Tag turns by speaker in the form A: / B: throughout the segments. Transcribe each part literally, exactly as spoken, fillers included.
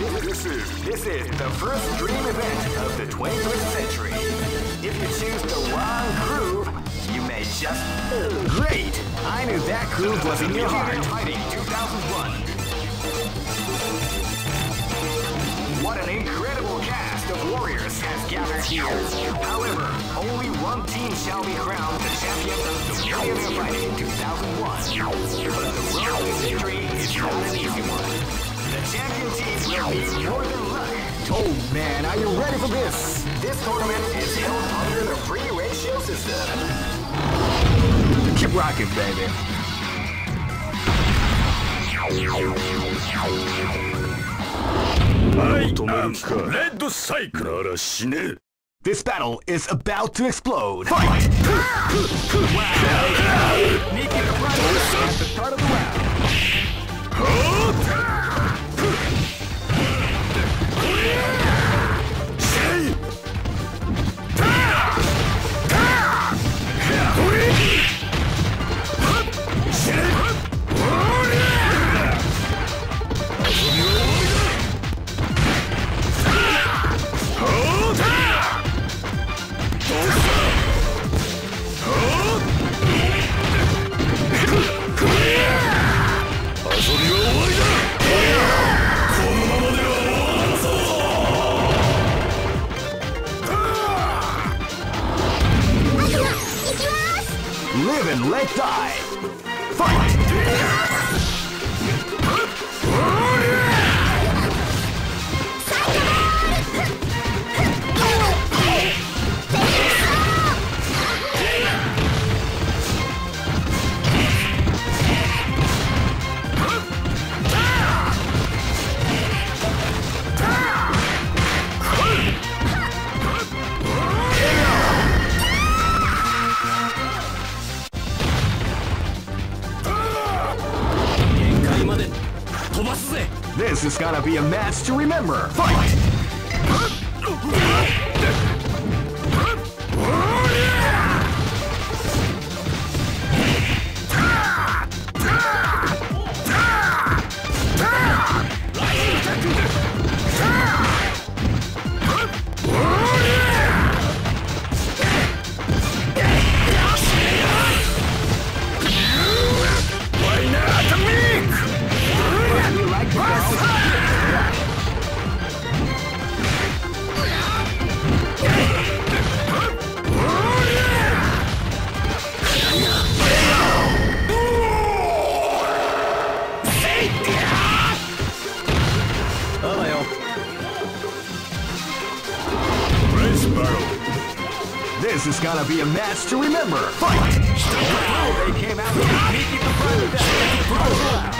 A: This is, this is the first dream event of the twenty-first century. If you choose the wrong groove, you may just... Great! I knew that groove was in your heart. Fighting two thousand one. What an incredible cast of warriors has gathered here. However, only one team shall be crowned the champion of the Millionaire Fighting two thousand one. But the road to victory is not an easy one. The champion team will need more than luck. Oh man, are you ready for this? This tournament is held under the free ratio system. Keep rocking, baby.
B: I am Red Cycler.
A: This battle is about to explode. Fight! Wow! Making a run at the start of the round. Live and let die. Fight! This is gonna be a match to remember. Fight! This is gonna be a match to remember. Fight! Oh, they came out sneaky the front of that.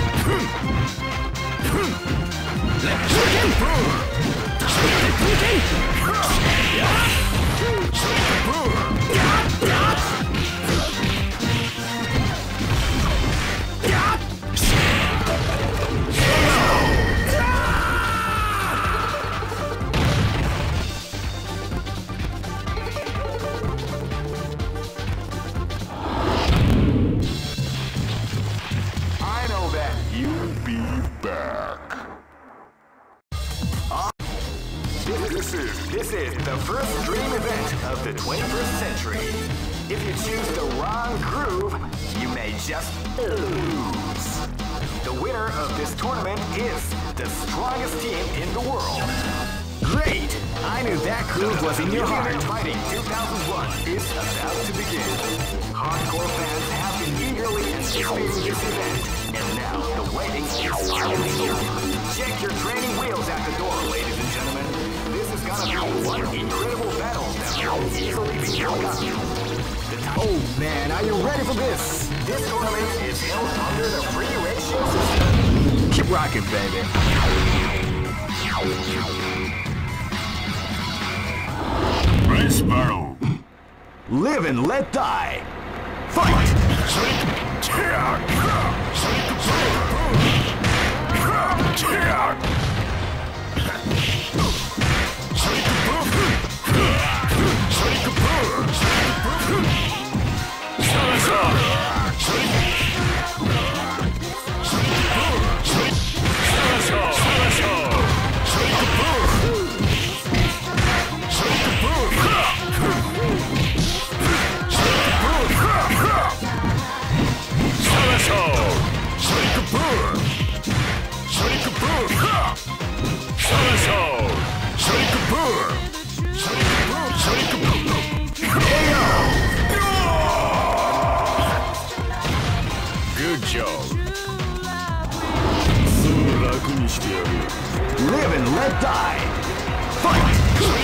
A: This is the first dream event of the twenty-first century. If you choose the wrong groove, you may just lose. The winner of this tournament is the strongest team in the world. Great! I knew that groove was in your heart. Fighting two thousand one is about to begin. Hardcore fans have been eagerly anticipating this event, and now the waiting is finally over. Check your training wheels at the door, ladies and gentlemen. This is gonna be one incredible battle that will easily be forgotten. Oh man, are you ready for this? This tournament is held under the free ratio system. Keep rocking, baby.
B: Race battle.
A: Live and let die. Fight!
B: Good job. すぐ楽にしてやる。
A: Live and let die. Fight.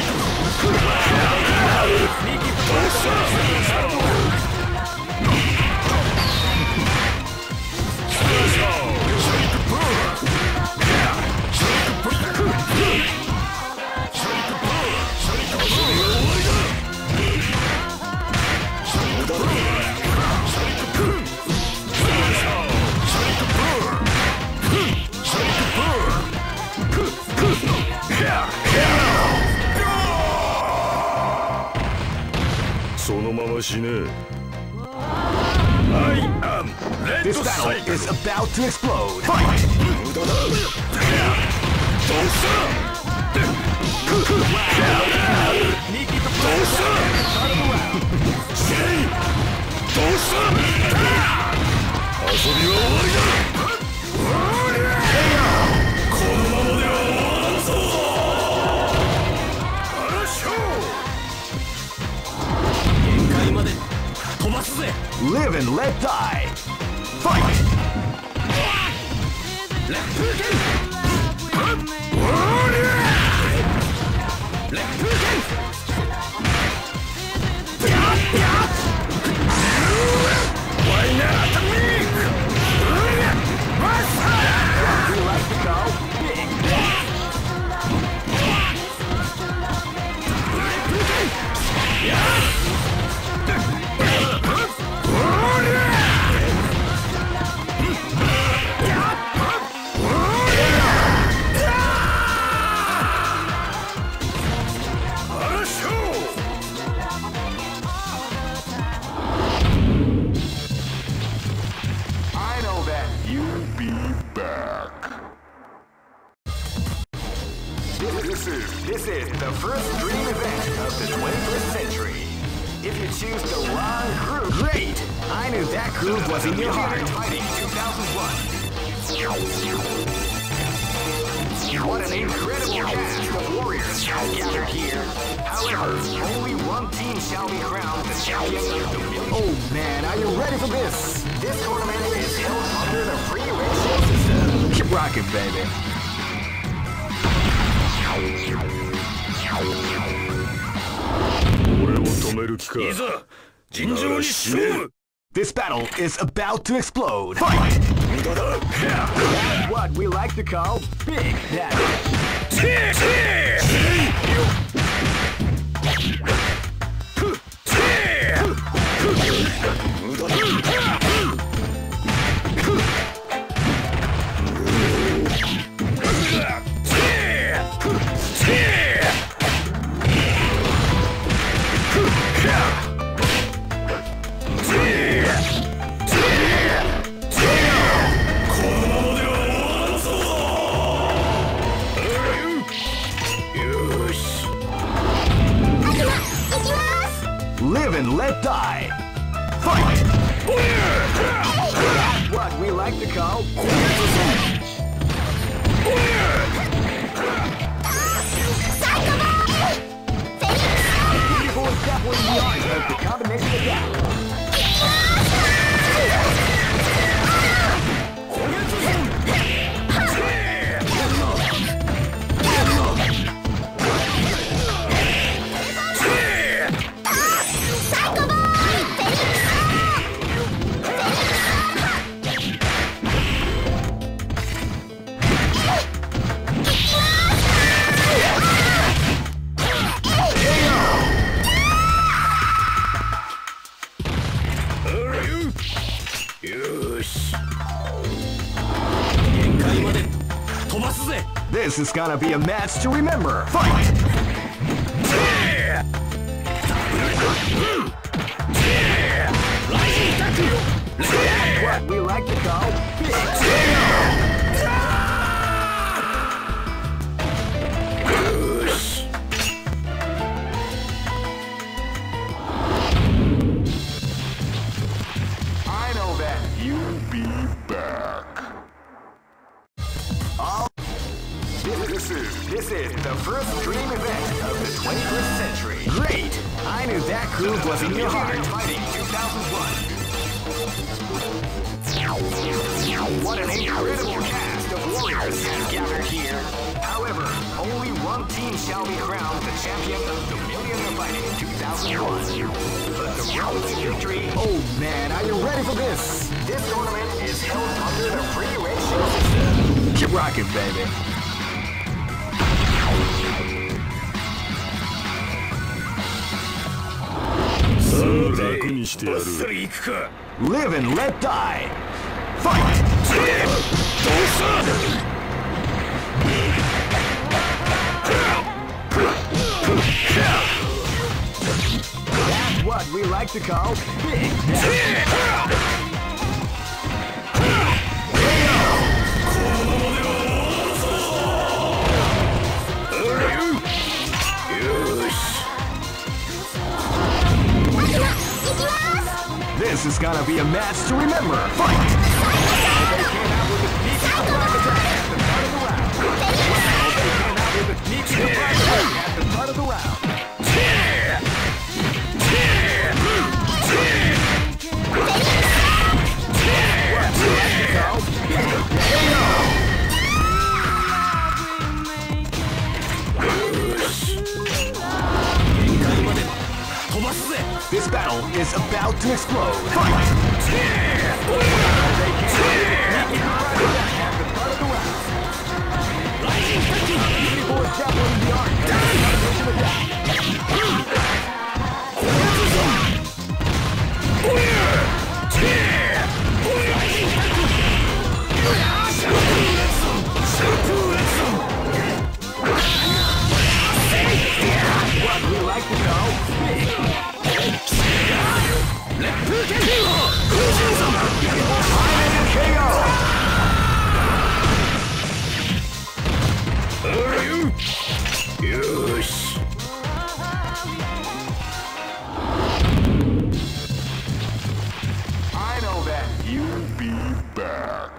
A: This battle is about to explode. Fight! Live and let die. Fight! Why not me? You like to go big. This is the first dream event of the twenty-first century. If you choose the wrong group, great! I knew that group was in your heart. Fighting two thousand one. What an incredible cast of warriors has gathered here. However, only one team shall be crowned the champion of the million. Oh man, are you ready for this? This tournament is held under the free ratio system. Keep rocking, baby. This battle is about to explode. Fight! That's what we like to call big damage. Live and let die. Fight! That's what we like to call People is definitely the art of the combination attack. This is gonna be a match to remember. Fight! That's what we like to call big. I know that you'll be back. All This is this is the first dream event of the twenty-first century. Great! I knew that groove was in your heart. Fighting two thousand one. What an incredible cast of warriors has gathered here. However, only one team shall be crowned the champion of the Millionaire Fighting two thousand one. But the road to victory... Oh man, are you ready for this? This tournament is held under the free ratio system. Keep rocking, baby. Live and let die. Fight! That's what we like to call big This is gonna be a match to remember. Fight! They came out with a sneaky surprise attack at the start of the round. They came out with a sneaky surprise attack at the start of the round. This battle is about to explode. Fight! What we like to call big. I know that you'll be back.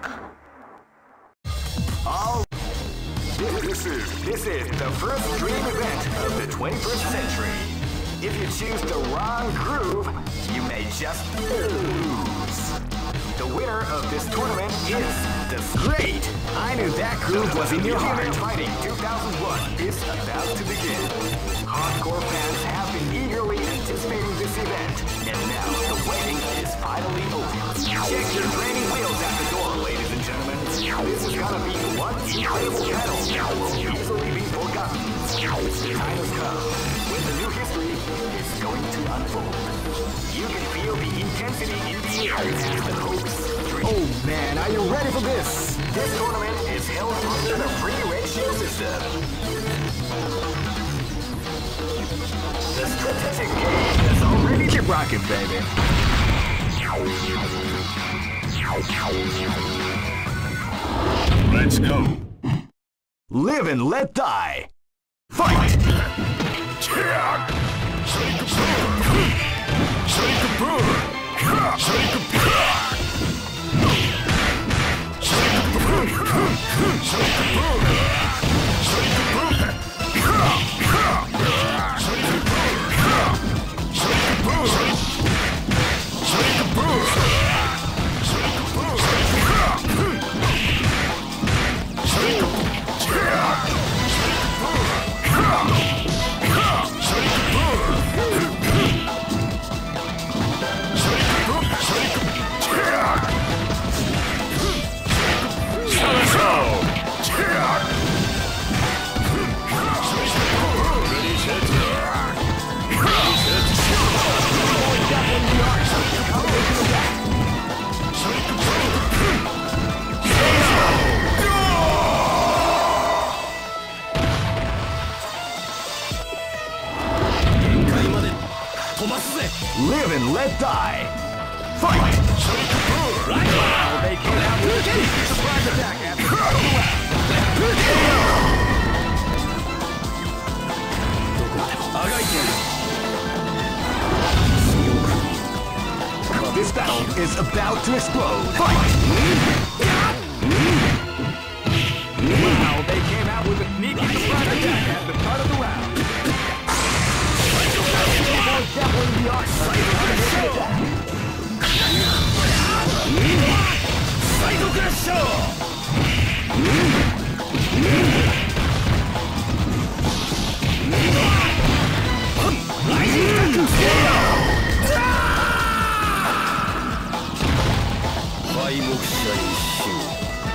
A: All this is this is the first dream event of the twenty-first century. If you choose the wrong groove, you may just lose. The winner of this tournament is the Great! I knew that groove was in your heart. Fighting two thousand one is about to begin. Hardcore fans have been eagerly anticipating this event, and now the waiting is finally over. Check your training wheels at the door, ladies and gentlemen. This is gonna be one incredible battle that will easily be forgotten. The time has come when the new history is going to unfold. You can feel the intensity in the air as the hopes. Oh man, are you ready for this? This tournament is held under the free ratio system. The strategic game is already... Keep rocking, baby.
B: Let's go.
A: Live and let die. Fight! Live and let die. Fight! Wow, they came out with a sneaky surprise attack after the This battle is about to explode. Fight! Wow, they came out with a sneaky
B: 勝。ライジングタックステイヤー。敗北者に死ぬ。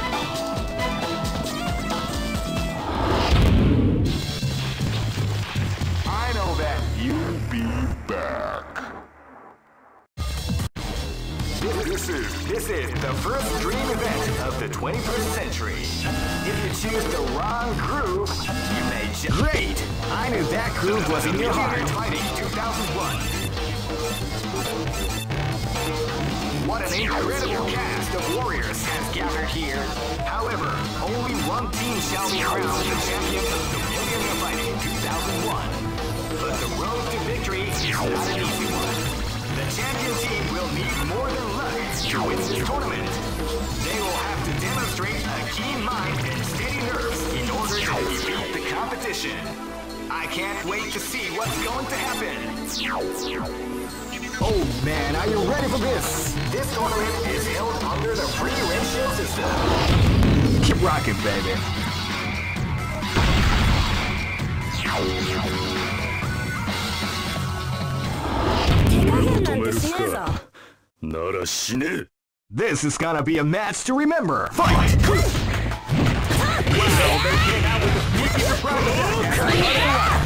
A: I know that you'll be back. This is this is the first dream event of the twenty-first century. If you choose the wrong groove, you may just... Great! I knew that groove was in your heart. Fighting two thousand one. What an incredible cast of warriors has gathered here. However, only one team shall be crowned the champion of the Millionaire Fighting two thousand one. But the road to victory is not an easy one. The champion team will need more than luck to win this tournament. They will have to demonstrate a keen mind and steady nerves in order to defeat the competition. I can't wait to see what's going to happen. Oh man, are you ready for this? This tournament is held under the free ratio system. Keep rocking, baby.
B: 止めるか。なら死ね。
A: This is gonna be a match to remember. Fight! Well, they came out with a sneaky surprise.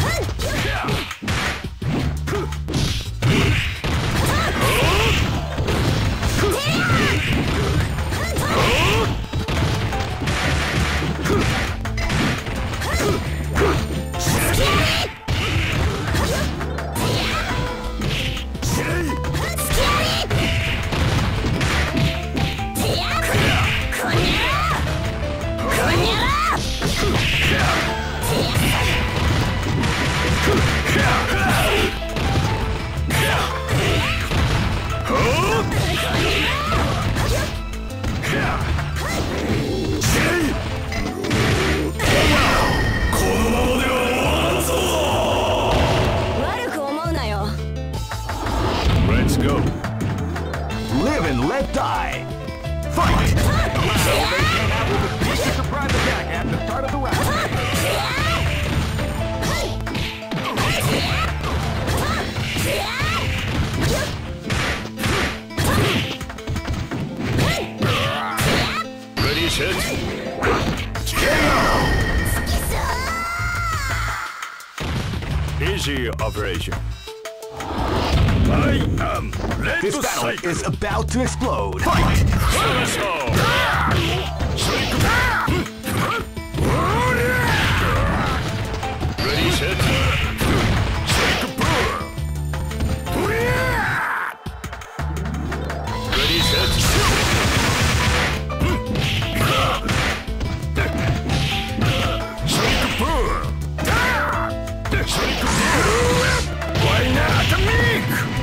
B: Let's go.
A: Live and let die. Fight! Well, they came out with a sneaky surprise attack at the start of the round.
B: Ready, set. Easy operation. I am Red
A: This battle
B: Cycle.
A: is about to explode. Fight!
B: Ready, set. Ready, set. Why not me?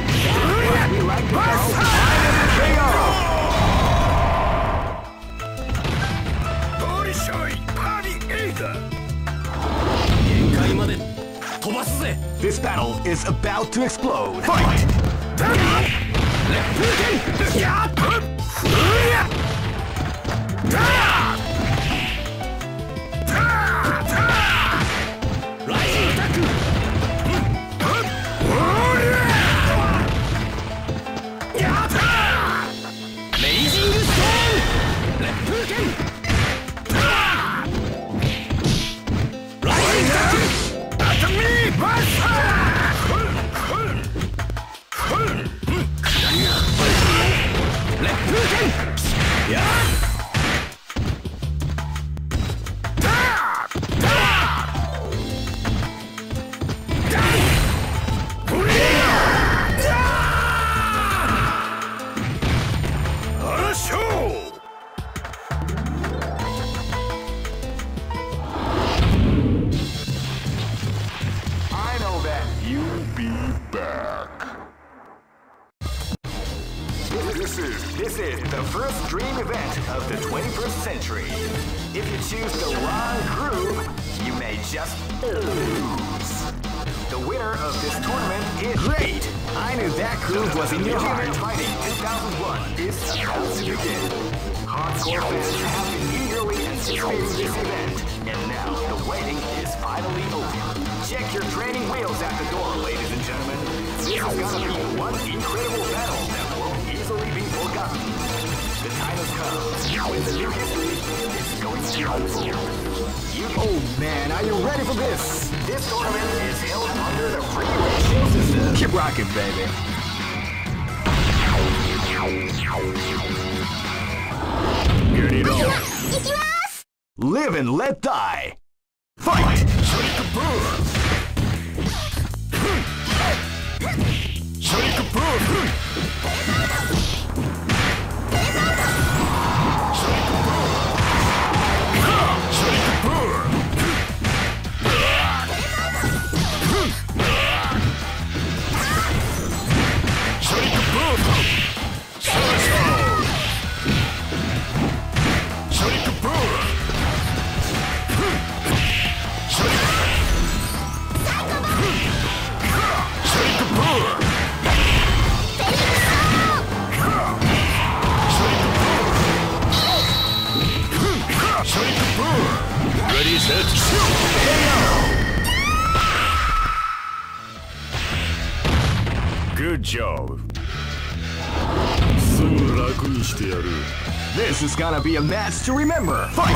A: This battle is about to explode. Fight! I know that you'll be back. This is this is the first dream event of the twenty-first century. If you choose the wrong groove, you may just lose. The winner of this tournament is great. I knew that groove was in your heart. Fighting two thousand one is about to begin. Hardcore fans have been eagerly anticipating this event, and now the waiting is finally over. Check your training wheels at the door, ladies and gentlemen. This is gonna be one incredible battle that won't easily be forgotten. The time has come when the new history is going to unfold. You... Oh man, are you ready for this? This tournament is held under the free ratio system. Keep rocking, baby. Get it on. Live and let die. Fight! Shurikapur! Shurikapur!
B: Ready, set, shoot! Good job.
A: This is gonna be a match to remember. Fight!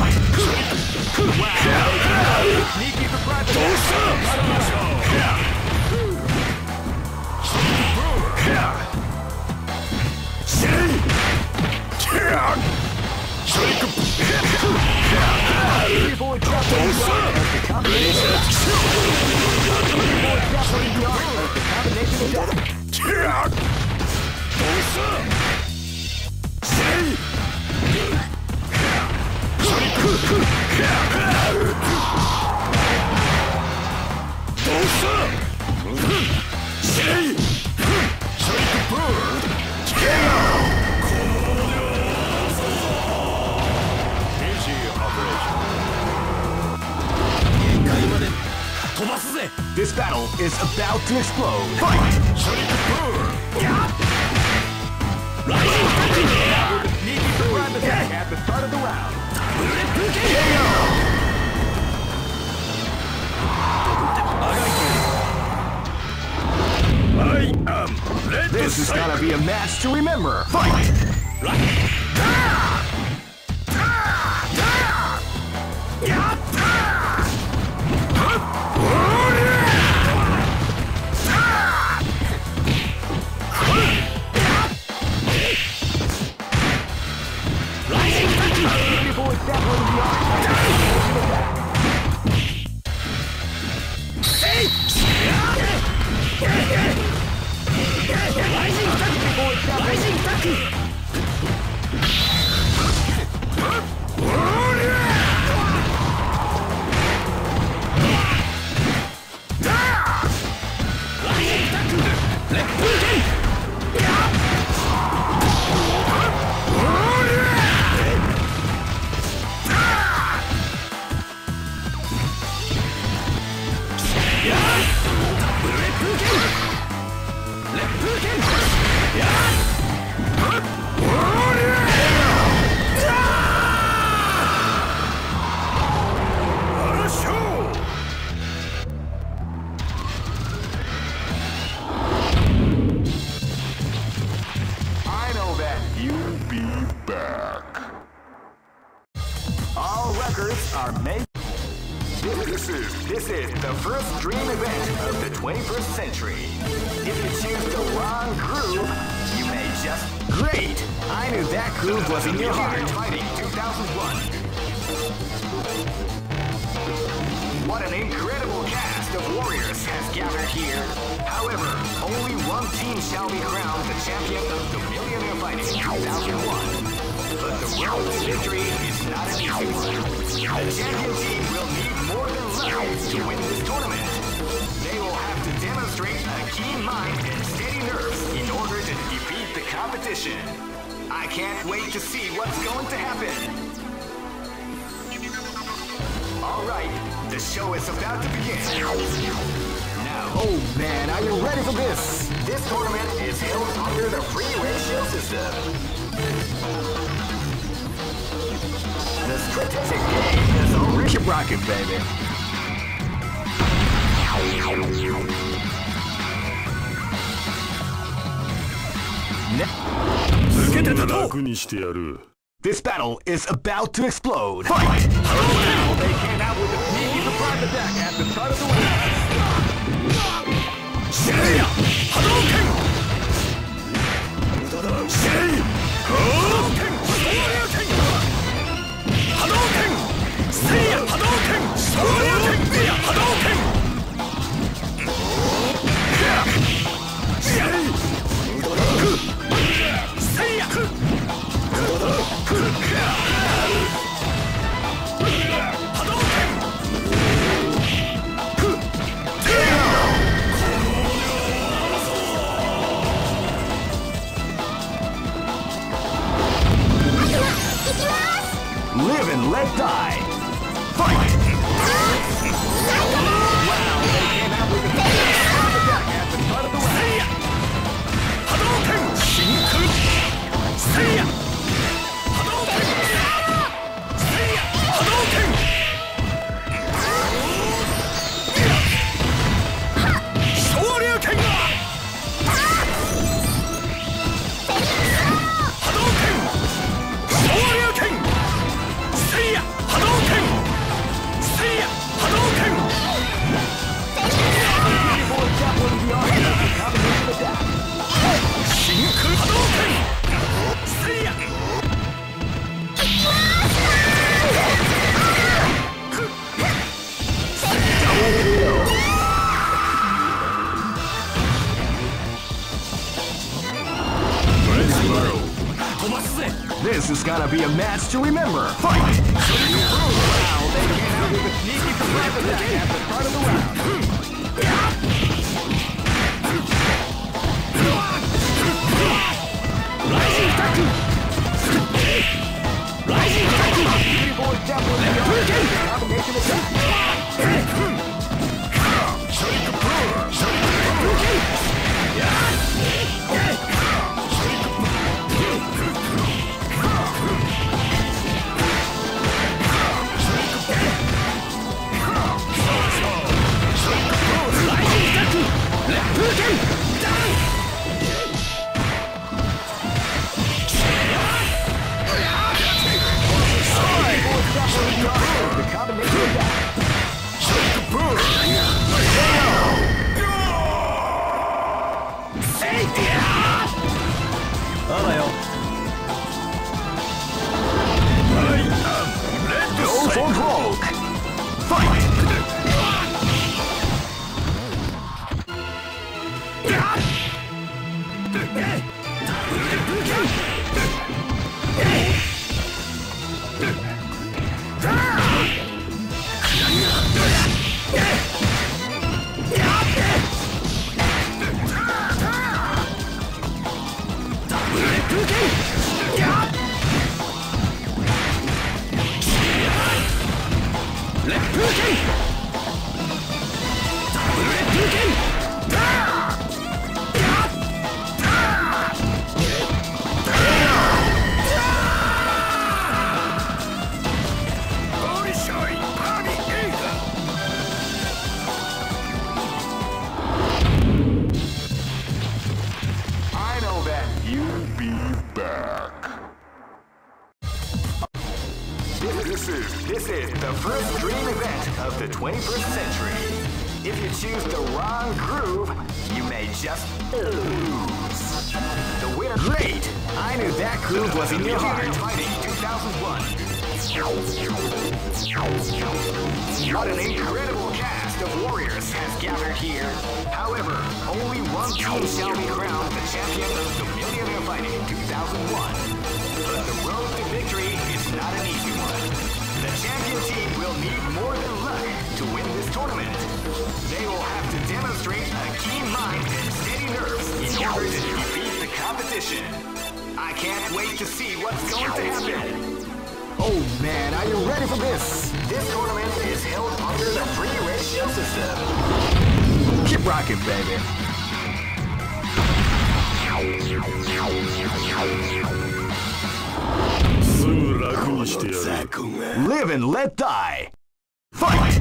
A: This battle is about to explode. Fight! Sneaky surprise attack at the start of the round.
B: I am ready.
A: This is gonna be a match to remember. Fight! I can't wait to see what's going to happen. Alright, the show is about to begin. Now, oh man, are you ready for this? This tournament is held under the free ratio system. strategic game has already...
C: Keep rocking, baby. This battle is about to explode. Fight!
A: Now they came out with a sneaky surprise attack at the start of the round.
B: Seiya! Hadouken! Seiya! Hadouken! Hadouken! Hadouken! Seiya! Hadouken! Hadouken! Hadouken! Seiya!
C: Live and let die. Fight!
A: Wow, they came out with a sneaky surprise attack at the start of the round.
B: Hadouken! Shinku! Seiya! Hadouken! Seiya! Hadouken! Shoryuken! Hadouken! Shoryuken! Seiya! Hadouken! Seiya! Hadouken!
A: Before Javelin beyond the combination attack.
B: Shinku Hadouken! Seiya!
C: This is gonna be a match to remember. Fight!
A: Wow, they came out with a sneaky surprise attack at the start of the round.
B: Rising Taku! Rising Taku!
A: Before Javelin beyond the combination attack. The combination attack.
C: Go for broke. Fight!
A: I know that you'll be back. This is this is the first dream event of the twenty-first century. If you choose the wrong groove, you may just lose. The winner.
C: Great! I knew that groove was in your heart.
A: Fighting two thousand one. What an incredible cast of warriors has gathered here. However, only one team shall be crowned the champion of the Millionaire Fighting two thousand one. But the road to victory is not an easy one. The champion team will need more than luck to win this tournament. They will have to demonstrate a keen mind and steady nerves in order to defeat the competition. I can't wait to see what's going to happen.
C: Oh man, are you ready for this?
A: This tournament is held under the free ratio system.
C: Keep rocking, baby.
B: すぐ楽にしてやる。
C: Live and let die. Fight!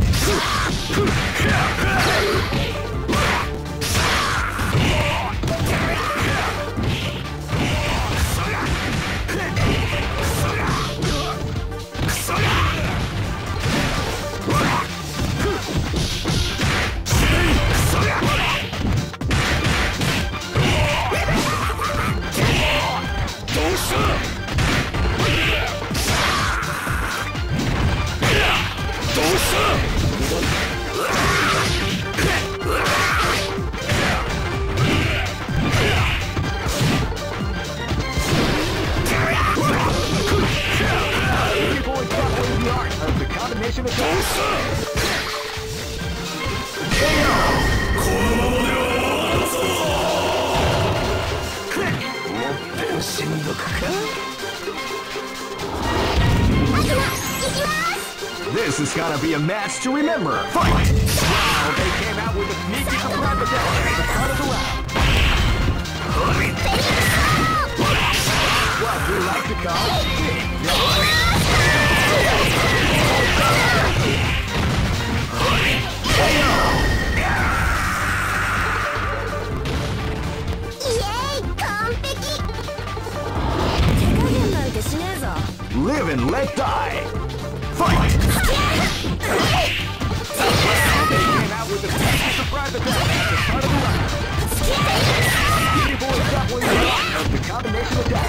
C: This is gonna be a match to remember. Fight!
A: Wow, they came out with a sneaky surprise attack at the start of the round. What we like to call
C: Live and let die. Fight!
A: They came out with a sneaky surprise attack at the start of the round. Beauty Boy got one of the combination attack.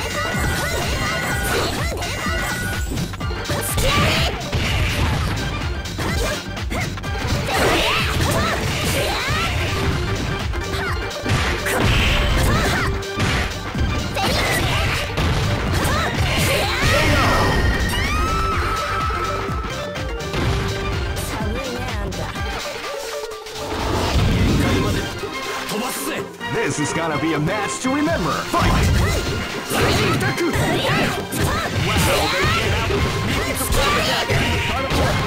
C: This is gonna be a match to remember. Fight!
A: Wow, they came out with a sneaky surprise attack at the start of the round.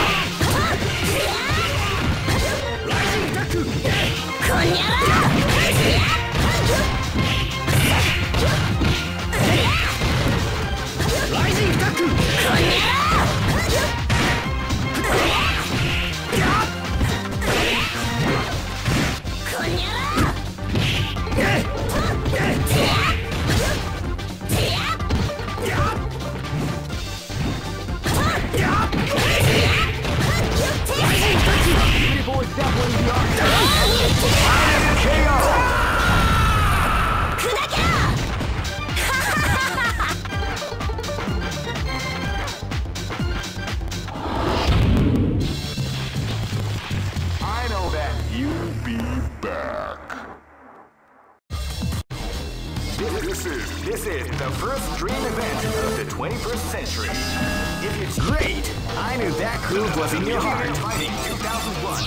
A: This is the first dream event of the twenty-first century. If it's great, I knew that groove was in your heart. Fighting two thousand one.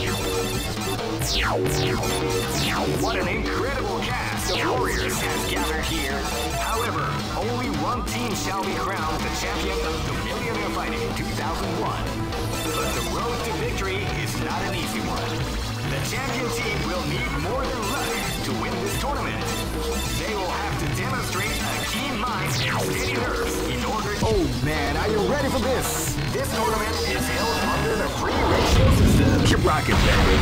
A: What an incredible cast of warriors has gathered here. However, only one team shall be crowned the champion of the Millionaire Fighting two thousand one. But the road to victory is not an easy one. The champion team will need more than luck to win this tournament. They will have to demonstrate a keen mind and steady nerves in order to...
C: Oh man, are you ready for this?
A: This tournament is held under the free ratio system.
C: Keep rocking, baby.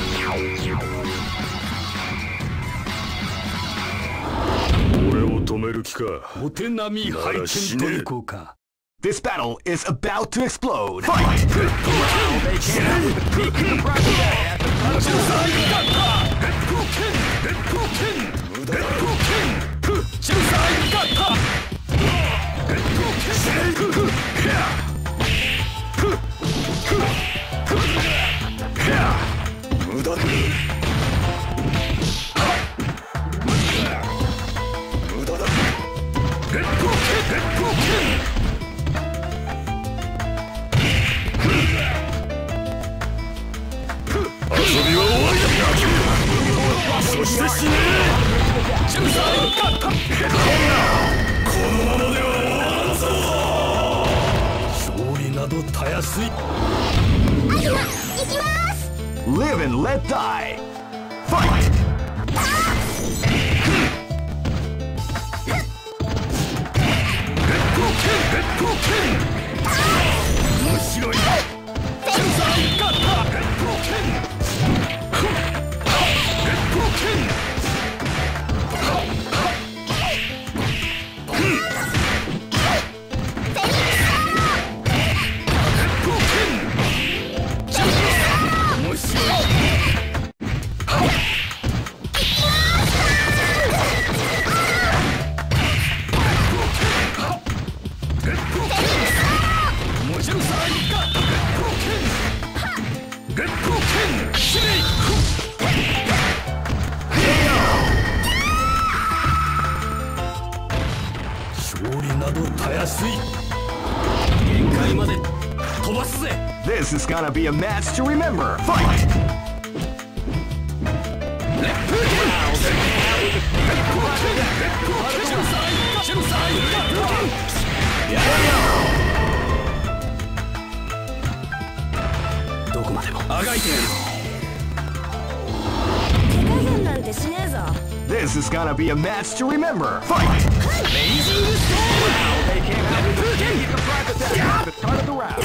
B: 俺を止める気か。
D: お手並み拝見といこうか。
C: This battle is about to explode. Fight!
A: Wow, they came out with a sneaky surprise attack at the start of the round.
B: 遊びは終わりだ。そして死ね。このままでは終わらんぞ。勝利などたやすい。
E: アキラ、行きます。
C: Live and let die. Fight!
B: Let's go, 面白い。天才ガッタレッドケン。レッドケン。
C: This is gonna be a match to remember. Fight! This is gonna be a match to remember. Fight!
A: Amazing storm! Wow, they came out with a sneaky surprise attack at the start of the round.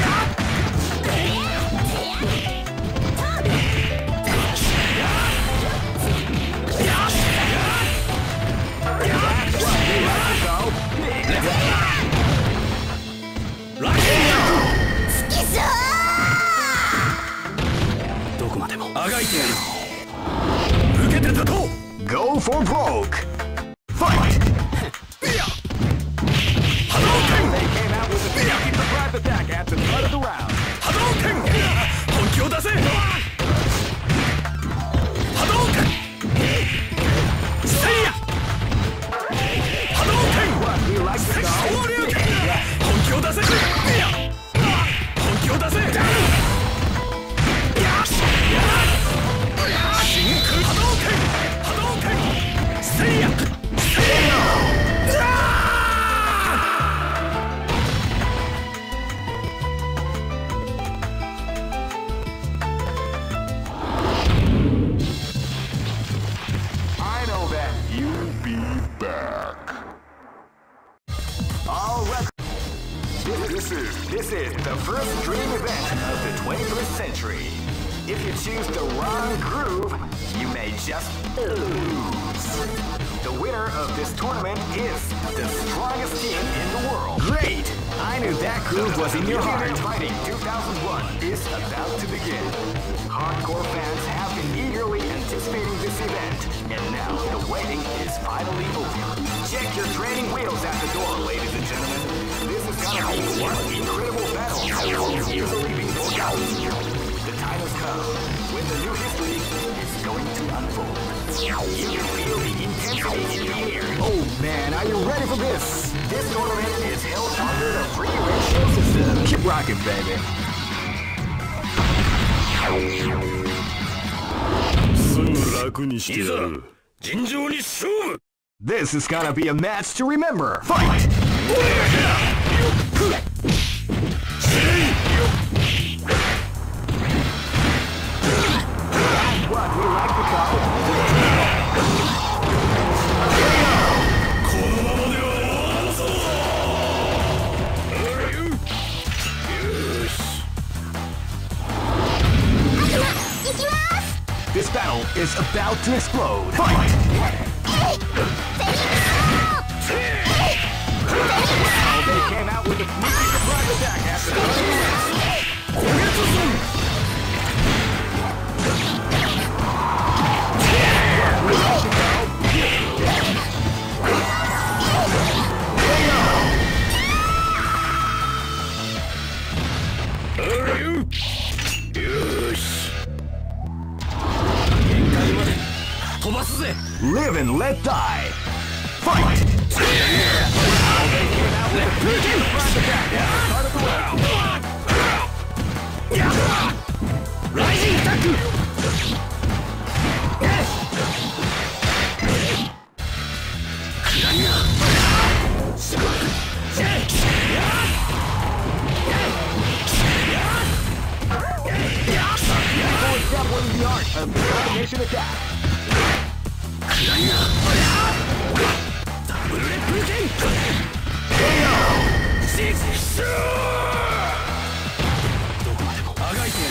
C: Go for broke. Fight!
A: They came out with a sneaky surprise attack at the start of the round.
B: Hadouken! Honki o dase! Hadouken! Seiya! Hadouken!
A: What, you like the song?
B: Honki o dase! Honki o dase! Shinku Hadouken! Hadouken! Seiya! Seiya!
A: I know that you'll be back. All right. This, this is this is the first dream event of the twenty-first century. If you choose the wrong groove, you may just lose. The winner of this tournament is the strongest team in the world.
C: Great! I knew that groove was in your heart.
A: Ultimate Fighting two thousand one is about to begin. Hardcore fans have been eagerly anticipating this event, and now the waiting is finally over. Check your training wheels at the door, ladies and gentlemen. This is gonna be one incredible battle that won't easily be forgotten. The time has come when the new history is going to unfold. You can feel the intensity in the air.
C: Oh man, are you ready for this?
A: This tournament is held under the free ratio system.
C: Keep rocking, baby.
B: すぐ楽にしてやる。尋常に勝負。
C: This is gonna be a match to remember. Fight!
A: What, we like the call?
B: このままでは終わらんぞ。よし。
C: This battle is about to explode. Fight!
A: Wow, they came out with a sneaky surprise attack after the
C: Live and let die. Fight!
B: Rising attack!
A: What is the art of the combination attack?
B: しくどこまでもあがいて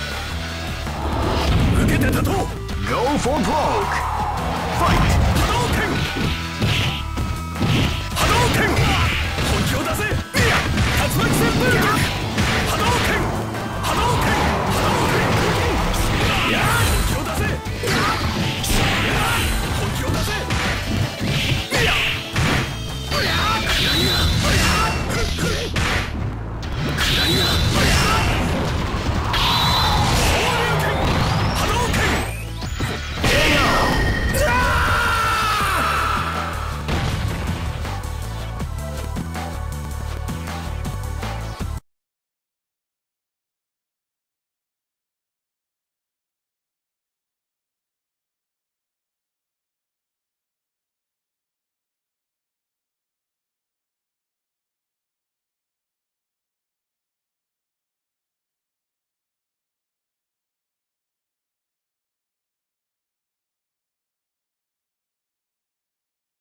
B: やる。受けてたと
C: Go for broke! Fight!
B: 波動拳波動拳本気を出せ竜巻旋風脚